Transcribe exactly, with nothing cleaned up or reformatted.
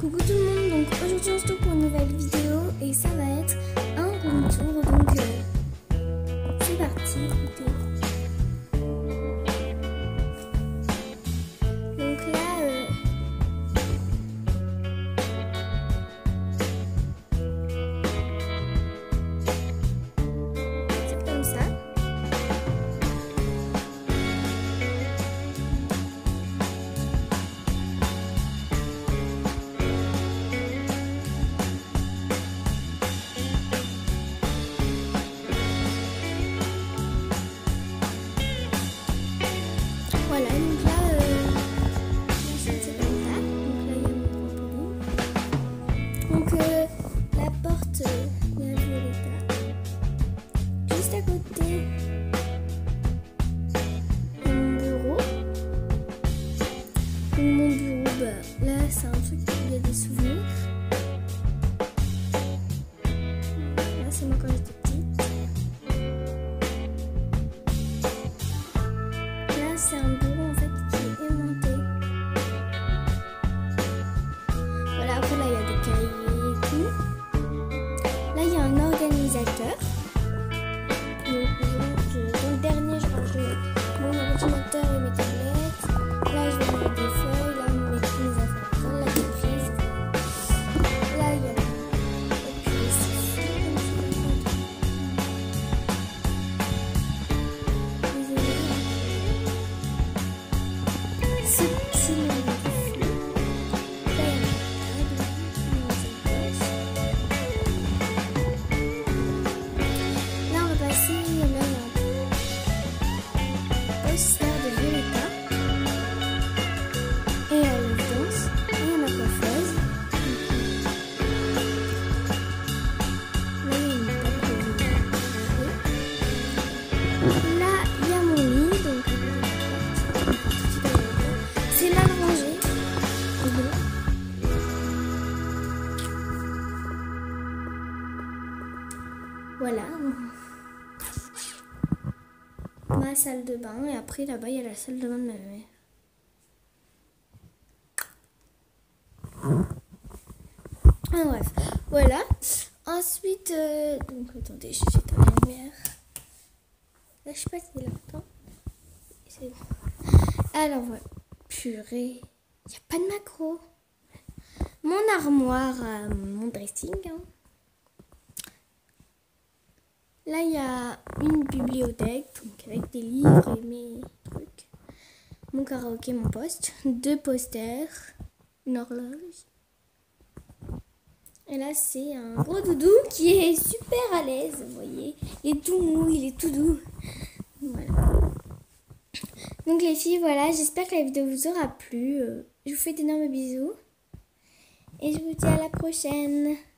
Coucou tout le monde, donc aujourd'hui on se retrouve pour une nouvelle vidéo et ça va être un room tour, donc euh, c'est parti, écoutez. Donc là, euh, c'est comme ça. Voilà, donc là, euh, c'est comme ça. Donc là, il y a mon trampoline. Donc euh, la porte, euh, il y a Violetta. Juste à côté, il y a mon bureau. Donc mon bureau, bah, là, c'est un truc où il y a des souvenirs. Là, c'est moi quand j'étais petite. Là, c'est un bureau en fait qui est aimanté. Voilà, après là, il y a des cahiers et tout. Là, il y a un organisateur. Donc, je, dans le dernier, je range mon ordinateur et mes tablettes. Là, je vais mettre des feuilles. Là, on met toutes mes affaires. Là, il y a des prises. Là, il y a la... Et puis, c'est C'est c'est mon fou. Là, il y a ma table. Là, on va passer. Là, il y a un poster de Violetta. Et elle danse. Et il y a ma coiffeuse. Là, il y a une table de Violetta. Là, il y a mon lit. Donc, c'est mal rangé. Voilà. Ma salle de bain. Et après, là-bas, il y a la salle de bain de ma mère. Ah, bref. Voilà. Ensuite, euh, donc, attendez, je jette la lumière. Là, je sais pas si c'est longtemps. C'est bon. Alors, voilà. Purée. Il n'y a pas de macro. Mon armoire, euh, mon dressing. Hein. Là, il y a une bibliothèque donc avec des livres et mes trucs. Mon karaoké, mon poste. Deux posters. Une horloge. Et là, c'est un gros doudou qui est super à l'aise. Vous voyez, il est tout mou, il est tout doux. Voilà. Donc les filles, voilà, j'espère que la vidéo vous aura plu. Je vous fais d'énormes bisous. Et je vous dis à la prochaine.